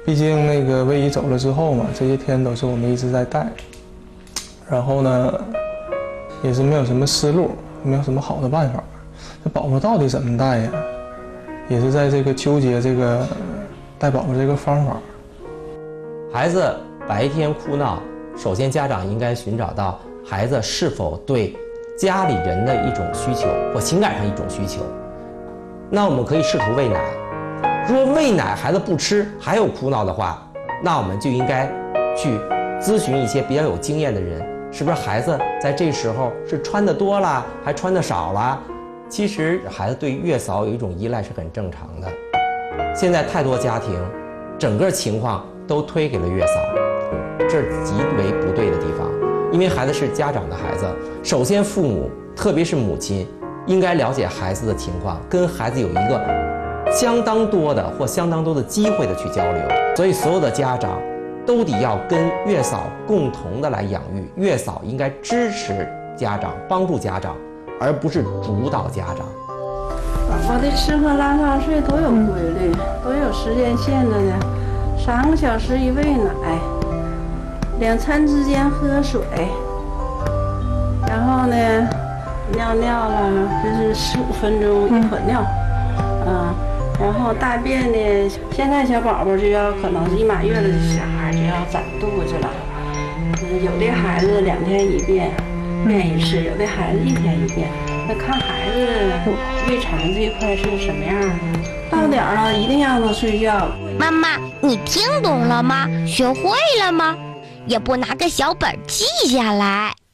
毕竟那个魏姨走了之后嘛，这些天都是我们一直在带，然后呢，也是没有什么思路，没有什么好的办法。这宝宝到底怎么带呀？也是在这个纠结这个带宝宝这个方法。 孩子白天哭闹，首先家长应该寻找到孩子是否对家里人的一种需求或情感上一种需求。那我们可以试图喂奶。如果喂奶孩子不吃还有哭闹的话，那我们就应该去咨询一些比较有经验的人，是不是孩子在这时候是穿的多了还穿的少了？其实孩子对月嫂有一种依赖是很正常的。现在太多家庭整个情况都推给了月嫂，这是极为不对的地方。因为孩子是家长的孩子，首先父母特别是母亲应该了解孩子的情况，跟孩子有一个相当多的机会的去交流。所以所有的家长都得要跟月嫂共同的来养育，月嫂应该支持家长，帮助家长，而不是主导家长。 宝宝的吃喝拉撒睡都有规律，都有时间线的呢。3个小时一喂奶，2餐之间喝水，然后呢尿尿了就是15分钟一坨尿，然后大便呢，现在小宝宝就要可能是1满月的小孩就要攒肚子了，有的孩子2天一便，便一次，有的孩子1天一便，那看孩子胃肠这一块是什么样的。到点了一定让他睡觉。 妈妈，你听懂了吗？学会了吗？也不拿个小本记下来。